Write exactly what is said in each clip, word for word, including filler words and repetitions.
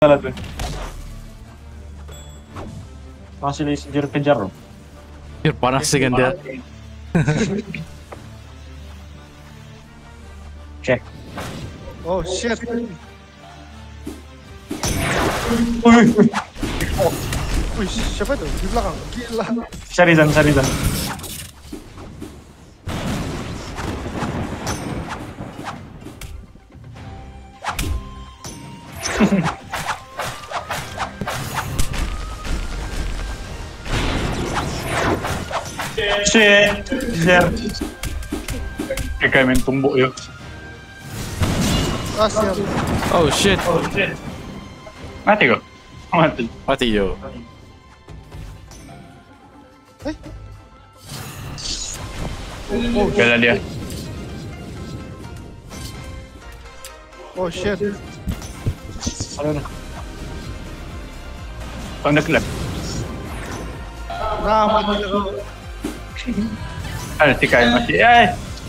salah tuh. Masih Laser kejar loh. Biar panas sih kan dia. Cek. Oh shit. Wih, Wih, siapa itu? Di belakang. Gila. Sharizan, Sharizan. Shit, Zer. Kayak main tumbuk yuk. Ah, siap. Oh shit. Mati kok. Mati. Mati yo. Eh? Oh, bela dia. Oh shit. Aduh. Tanda kelab. Nah, mati aku. Ada tiga yang mati. Eh.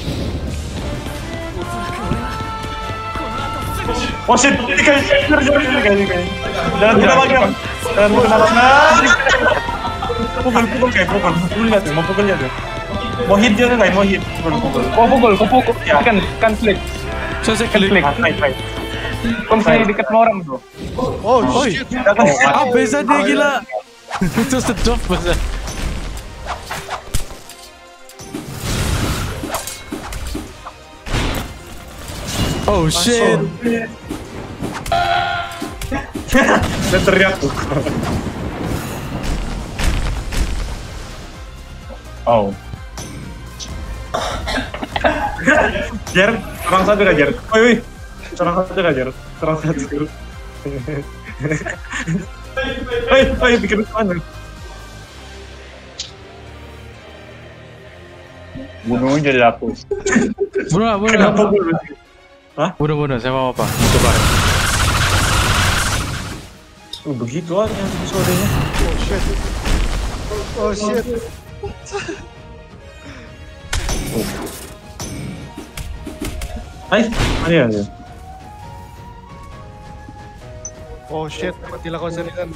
Oh shit, ini kayak Zer, Zer, ini kayak ini kayak. Jangan kena lagi. Jangan kena lagi. Pukul, pukul kayak pukul. Pukul lihat tuh, mau pukul lihat tuh. Mau hit dia nggak? Mau hit. Pukul, pukul. Kau pukul, kau pukul. Ya. Kan, kan klik. So saya klik. Klik. Fight, fight. Kau misalnya dekat sama orang tuh. Oh Oi. shit. Ah beza dia gila. Itu sedap beza. Oh shit. Dan teriak tuh. Oh. Jer, serang satu gak Jer? Woi, woi. Serang satu gak Jer? Serang satu. Woi, woi, bikin mana? Bunuh jadi aku. Bunuh, bunuh. Kenapa gue? Hah? Bunuh, bunuh. Saya mau apa? Coba. Oh, begitu aja episodenya. Oh shit. Oh shit. Hai, ada ada. Oh shit. Matilah kau Sharizan.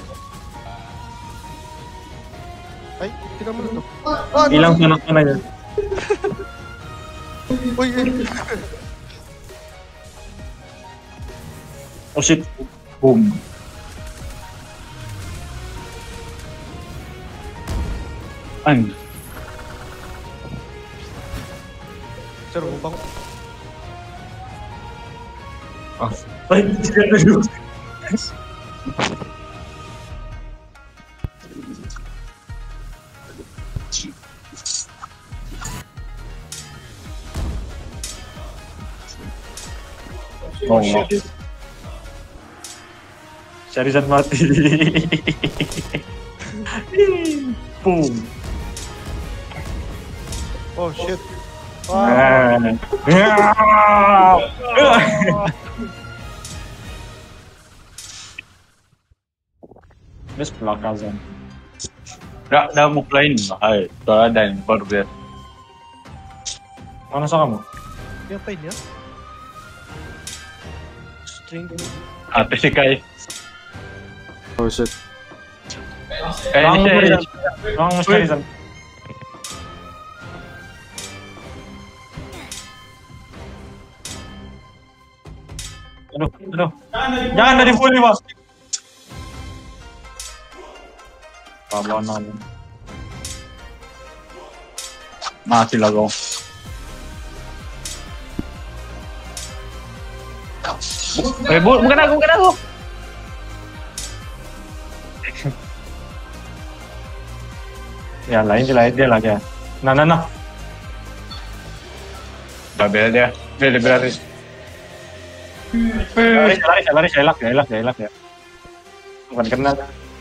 Hai, tidak menutup. Ah, Hilang panah-panahnya. Oh iya. Oh shit. Boom. An. Cer, bang. Ah, hai, tidak dulu. Oh, shit. Sharizan mati. Boom. Oh shit. Ah. Best pelakazan. Dah, dah mukulain. Hai, dah ada yang baru biar. Mana sah kamu? Ini apa ini ya? String. Ah, tesikai. Oh shit. Eh, ini saya. Bang Sharizan. Aduh, aduh. Jangan dari fully, Mas. Pabanan. Mati lah kau. Eh, bu, bukan aku, bukan aku. Ya lain dia lain dia lagi ya. Nah, nah, nah. Dah bela dia. Dia dia berlari. Lari, lari, lari, elak ya, elak ya, elak ya. Bukan kena.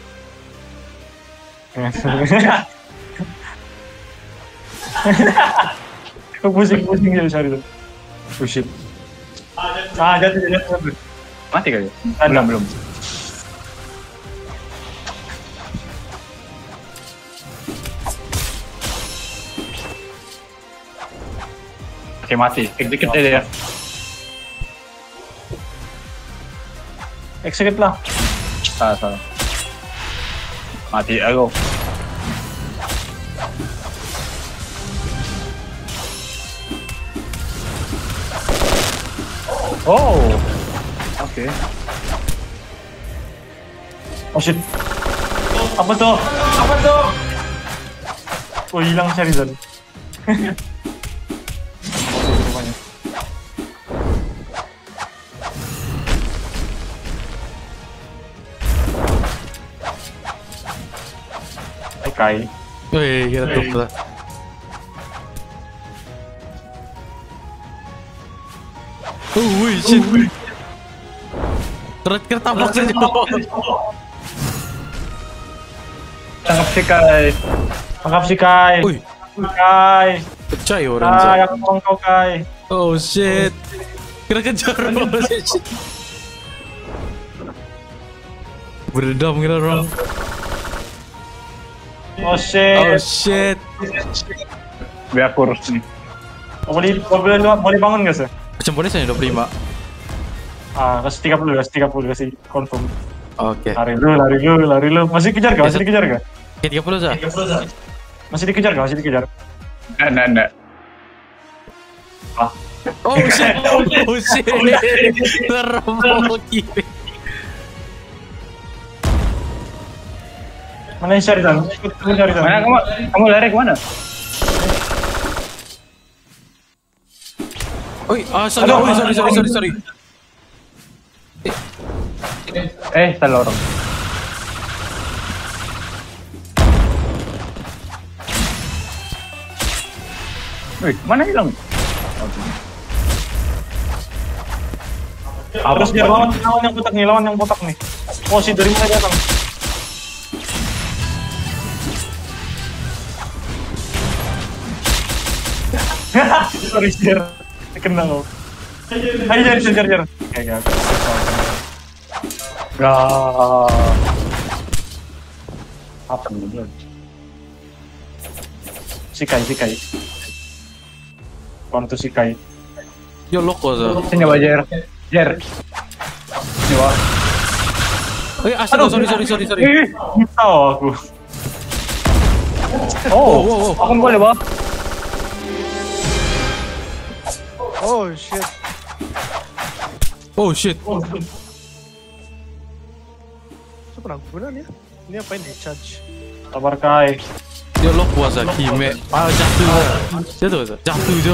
Pusing-pusing jadi cari tuh. Pusing. Ah, jatuh, jatuh. Mati kali. Belum, belum. Oke, mati. Dikit aja dia. Execute lah. Salah, salah. Mati aku. Oh, oke. Oh shit. Apa tuh? Apa tuh? Oh hilang Charizard. Kai. Wih, kira tuh lah. Oh, wih, shit. Terus kira tabrak saja. Tangkap si Kai. Tangkap si Kai. Wih, Kai. pecah ya orang. Kai, aku tolong kau Kai. Oh shit. Kira kejar. Oh, shit. Berdendam kira orang. Oh shit. Oh shit. Biar kurus nih. Oh, boleh, boleh, boleh bangun nggak sih? Macam boleh saya dua puluh lima. Ah, kasih tiga puluh, kasih tiga puluh, kasih confirm. Oke. Lari lu, lari lu, lari lu. Masih dikejar gak? Masih dikejar gak? Oke, tiga puluh sah. Masih dikejar gak? Masih dikejar. Nggak, nggak, nggak. Ah. Oh shit. Oh shit. Terombol kiri. Mana yang cari tan? Ikut kamu cari tan. Mana kamu? Kamu lari kemana? Oi, ah sorry, Aduh. oh, sorry, sorry, sorry, sorry. Eh, salah orang. Wih, mana hilang? Terus biar lawan, lawan yang botak nih, lawan yang botak nih. Oh si dari mana datang? Sorry Jer, kena lo. Ayo Jer, Jer, Jer. Oke, oke. Ya. Apa nih? Si Kai, si Kai. Kontu si Kai. Yo loko sah. Sini Pak Jer. Jer. Sini Pak. Eh, astaga, sorry, sorry, sorry, sorry. Ih, Tahu aku. Oh, wow, wow. aku boleh Pak. Oh shit. Oh shit. Itu penanggulan ya? Ini apain di charge? Sabar Kai. Yo loko sah, kime. Ah, jatuh sah. Jatuh sah. Jatuh je.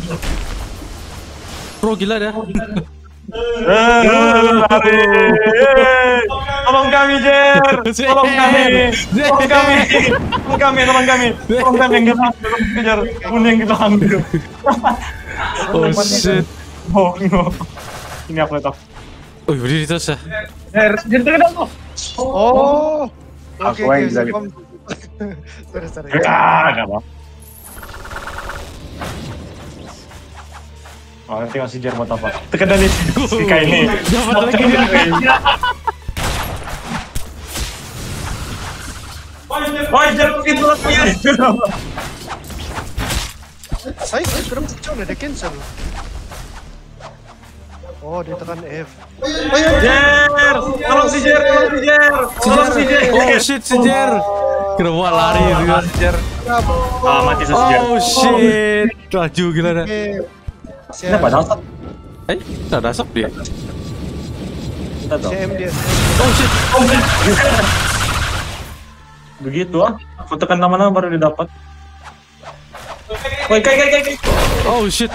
Pro gila dah. Eh, lari. Tolong kami Jer. Tolong kami. Tolong kami. Tolong kami, tolong kami. Tolong kami yang kita kejar. Bunuh yang kita ambil. Oh shit. Oh no. Ini aku letak. Oh, berdiri terus sah. Jer, Jer terkena aku. Oh. Aku Oke, yang oke, bilang saya paham. Sorry, sorry. Ah, enggak apa. Oh, nanti ngasih Jer buat apa? Tekan dari si Kai ini. Dapat lagi Tekan dia. dari. Woi, Jer itu lagi. Saya saya kurang kecil ada cancel. Oh, dia tekan F. Oh ya. Jer, tolong si Jer, tolong si Jer. Tolong si Jer. Oh shit, si Jer. Kira buat lari juga si Jer. Ah, mati si Jer. Oh shit. Laju gila dah. Kenapa dasar? Eh, tak ada asap dia. Kita tahu. C M dia. Oh shit. Begitu ah. Aku tekan nama-nama baru didapat. Woi, Kai, Kai, Kai, Kai. Oh shit.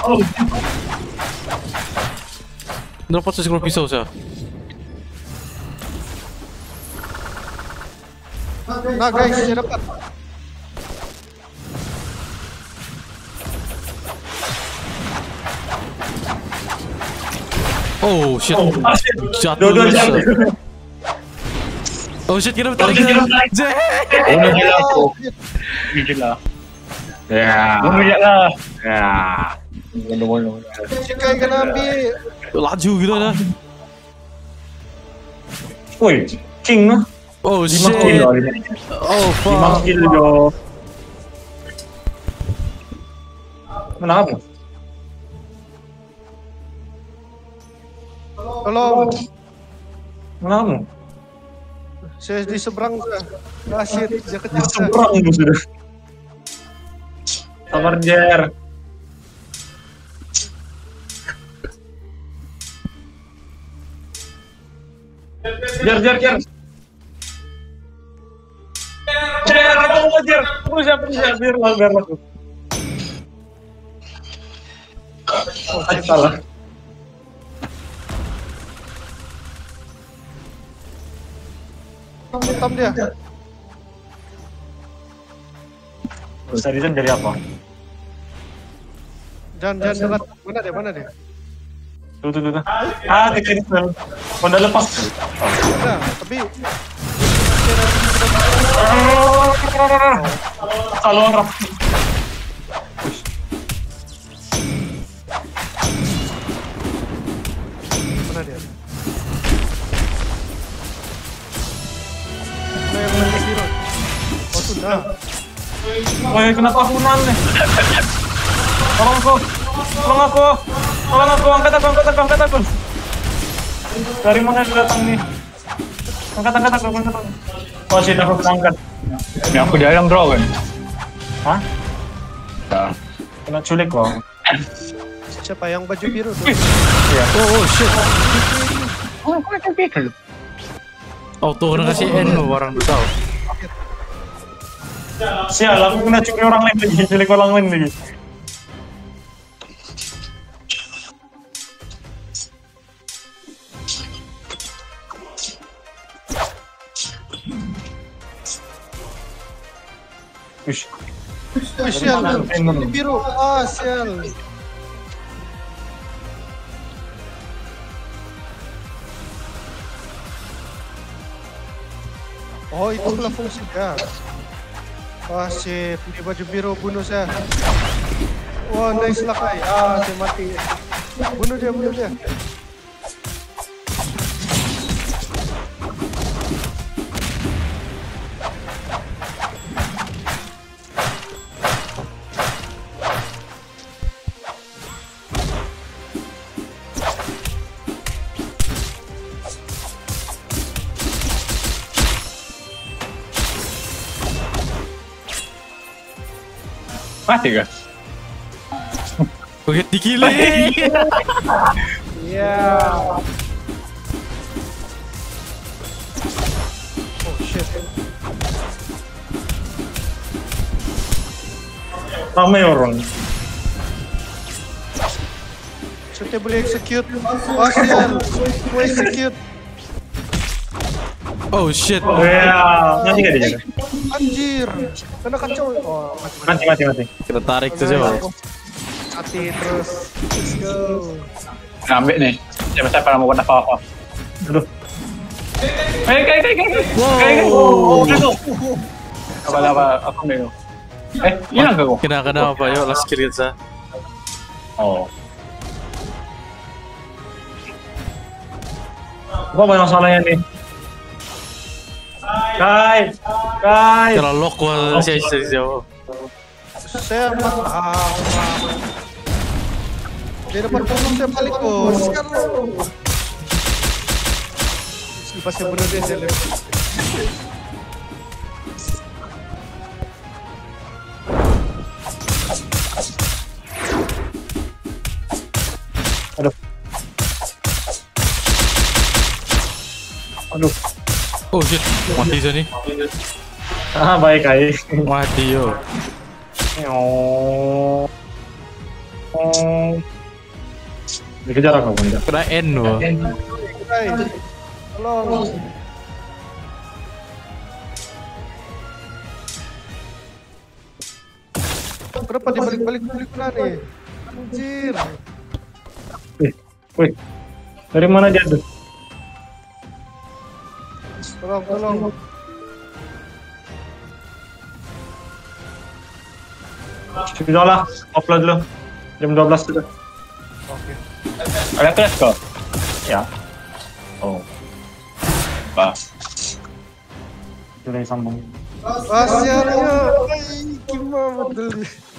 Dapat sesekor pisau sah. Nah guys, saya dapat. Oh shit. Jatuh Dua-dua sah. jatuh. Oh shit, kira betul lagi. Zeh. Bunuh gila aku. Gila. Ya. Bunuh gila. Ya. Bunuh, bunuh. Si Kai kena ambil. Laju gila dah. Woi, King nah. Oh lima shit. kilo, Oh lima fuck. kilo. Menang apa? Tolong. Menang apa? Saya di seberang sudah. Ah shit, dia kejar. Seberang itu sudah. Sabar Jer. Jer Jer Jer. Jer, aku mau Jer. Aku siapa Jer? Biar lah, biar lah. Oh, salah. Hitam dia. Terus tadi kan jadi apa? Jangan jangan dekat. Mana dia? Mana dia? Tuh tuh tuh. tuh. Ah, teknik sel. Udah lepas. Nah, tapi Kalau orang. mana dia? Nah, yang lagi hero. Oh sudah. Woi, kenapa aku nih? Tolong aku. Tolong aku. Tolong aku, angkat aku, angkat aku, angkat aku. Dari mana dia datang nih? Angkat, angkat aku, angkat aku. Oh, sih, aku angkat. Ini aku di dalam draw kan. Hah? Nah. Kena culik kok. Siapa yang baju biru tuh? Iya. Oh, oh shit. Oh, aku nak pikir. Auto kena kasih N lo orang tu tahu. Sial, aku kena culik orang lain lagi, culik orang lain lagi. Ush. Wih, sial, ini biru. Ah, sial. Oh, itulah fungsinya. Wah, shit. Ini baju biru bunuh saya. Wah, nice lah kai. Ah, saya mati. Bunuh dia, bunuh dia. Mati kah? Kau dikili. Iya. Oh, shit. Ramai orang. Saya boleh execute. Oh, sial. Boleh execute. Oh shit. Ya, mati gak dia? Anjir. Kena kacau. Oh, mati, Mati, mati, mati. Kita tarik tu jauh. Mati terus. Let's go. Nak ambil ni. Siapa-siapa nak buat apa-apa. Aduh. Eh, kai, kai, kai. Oh, aduh. Apa-apa, aku ni. Eh, hilang ke kau? Kena kena apa? Yuk, last kill kita. Oh. Apa banyak salahnya nih? Kai, Kai. Kalau lock gua saya dari jauh. Saya ah, dia dapat bonus saya balik bos. Pas saya bunuh dia saya lewat. Aduh. Aduh. Oh shit, mati sini. Ah, baik Kai. Mati yo. Oh. Oh. Dikejar aku bunda. Kena N lo. Hai. Tolong. Kenapa dia balik-balik balik mana nih? Anjir. Wih, wih. Dari mana dia tuh? Tolong, tolong. Sudah lah, upload dulu. Jam dua belas sudah. Oke. Ada kelas kau? Ya, Oh. Apa? sudah sambung. Ah, sialnya. Ay, gimana betul nih.